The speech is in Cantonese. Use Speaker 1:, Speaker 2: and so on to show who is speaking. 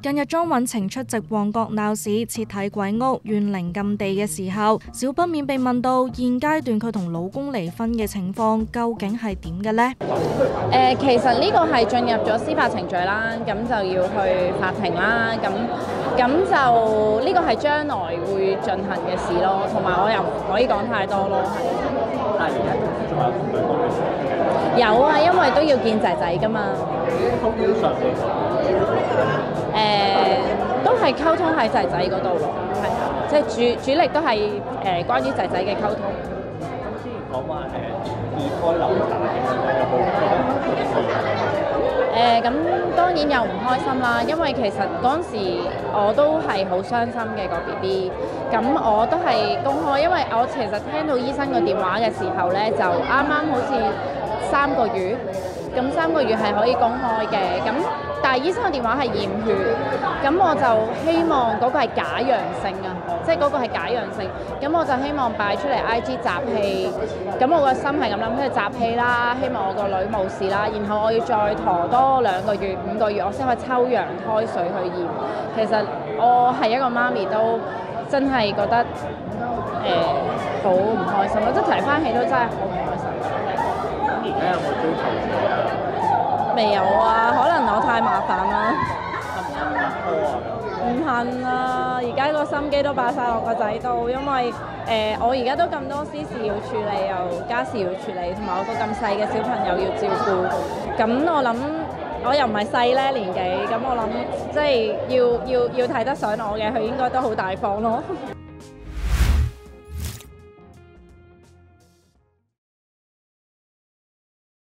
Speaker 1: 近日莊允晴出席旺角鬧市徹睇鬼屋怨靈禁地嘅時候，少不免被問到現階段佢同老公離婚嘅情況究竟係點嘅呢？
Speaker 2: 其實呢個係進入咗司法程序啦，咁就要去法庭啦，咁就呢個係將來會進行嘅事咯，同埋我又唔可以講太多咯，係。
Speaker 3: 但係而家仲有同佢講嘅事？
Speaker 2: 有啊，因為都要見仔仔㗎嘛。
Speaker 3: 通常嚟講，
Speaker 2: 都係溝通喺仔仔嗰度咯，係啊，即係主力都係關於仔仔嘅溝通。
Speaker 3: 咁之前講話二胎流產咁樣，有冇覺得
Speaker 2: 咁當然又唔開心啦，因為其實嗰陣時我都係好傷心嘅個 BB， 咁我都係公開，因為我其實聽到醫生個電話嘅時候呢，就啱啱好似3個月，咁3個月係可以公開嘅，咁但係醫生個電話係驗血，咁我就希望嗰個係假陽性啊，即係嗰個係假陽性，咁我就希望擺出嚟 IG 集氣，咁我個心係咁諗，即係集氣啦，希望我個女冇事啦，然後我要再陀多2個月、5個月，我先可以抽羊胎水去驗。其實我係一個媽咪都真係覺得好唔開心咯，即係提翻起都真係好唔開心。
Speaker 3: 咁而家有冇追求者啊？
Speaker 2: 未有啊，可能我太麻煩啦。唔恨啊！而家個心機都擺晒落個仔度，因為我而家都咁多私事要處理，又家事要處理，同埋我個咁細嘅小朋友要照顧。咁我諗我又唔係細咧年紀，咁我諗即係要睇得上我嘅，佢應該都好大方咯。